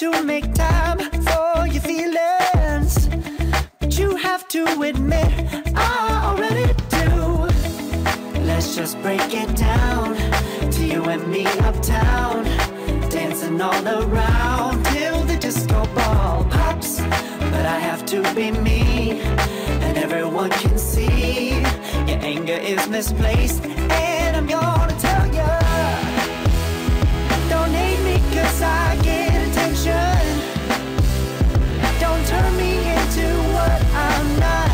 to make time for your feelings, but you have to admit I already do. Let's just break it down to you and me uptown, dancing all around till the disco ball pops. But I have to be me, and everyone can see your anger is misplaced, and I'm gonna tell ya, don't hate me 'cause I get attention. Don't turn me into what I'm not.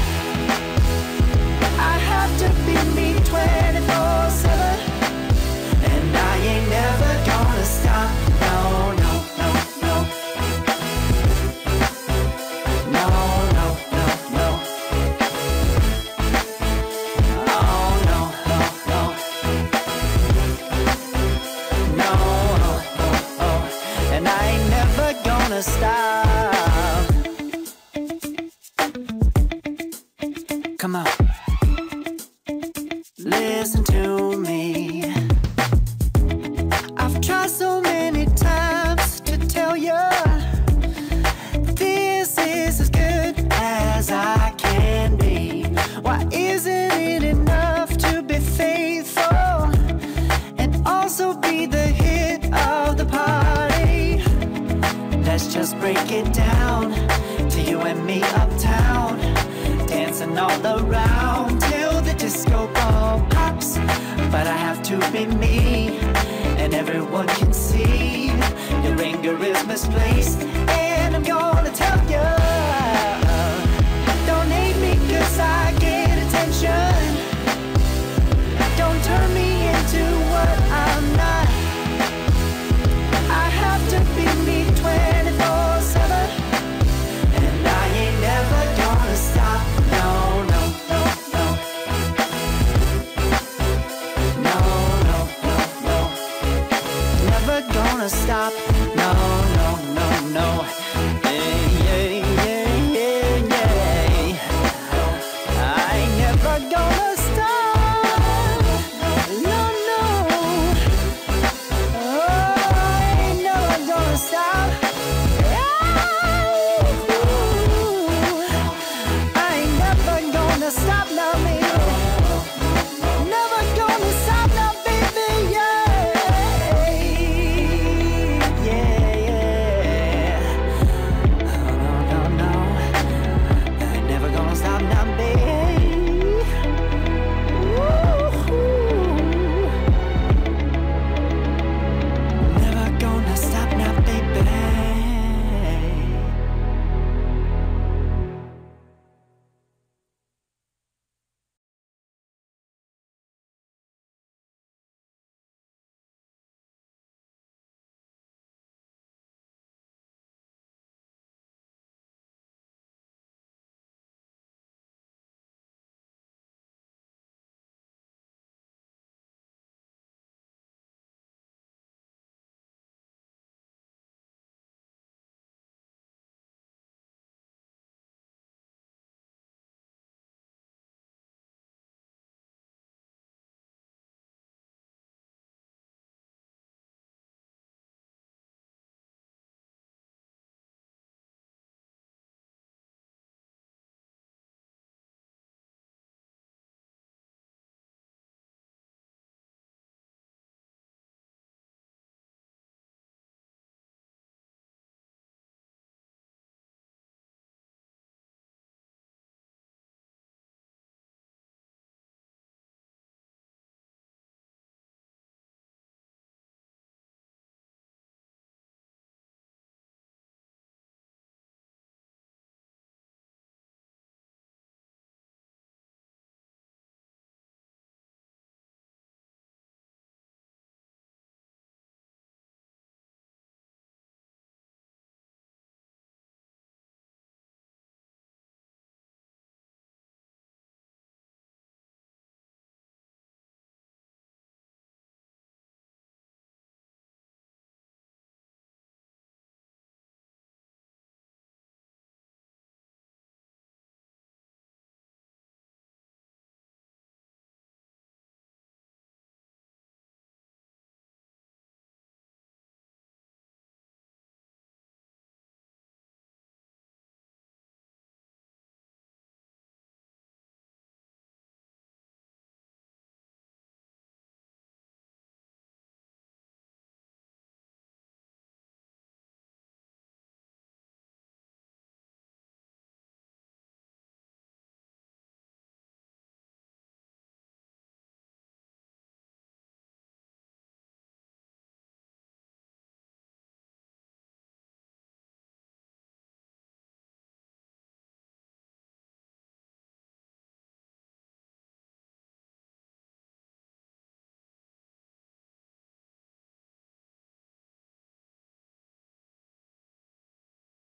I have to be me 24/7, and I ain't never gonna stop. No, no, no, no. No, no, no, no. Oh, no, no, no. No, oh, oh, oh. And I ain't never gonna stop. Come on. Listen to me. I've tried so many times to tell you this is as good as I can be. Why isn't it enough to be faithful and also be the hit of the party? Let's just break it down to you and me uptown, dancing all around till the disco ball pops. But I have to be me, and everyone can see your anger is misplaced.